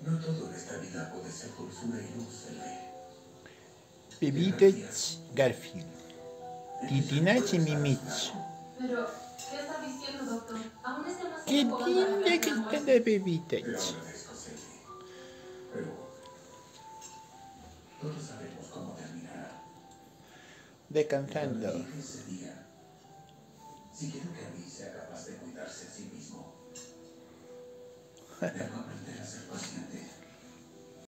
No todo en esta vida puede ser dulzura y luz, Elvi. Bebitech Garfield. Titinach y Mimich. Pero, ¿qué está diciendo, doctor? Aún es ¿Qué demasiado joven para tiene hablar que de la estar muerte. de Te Bebitech? agradezco, Selby. Pero todos sabemos cómo terminará. Descansando. Cuando llegue ese día, si quiero que Abby sea capaz de cuidarse a sí mismo, debo aprender a ser paciente.